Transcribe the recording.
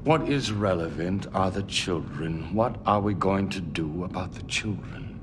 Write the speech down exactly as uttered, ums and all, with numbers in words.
What is relevant are the children. What are we going to do about the children?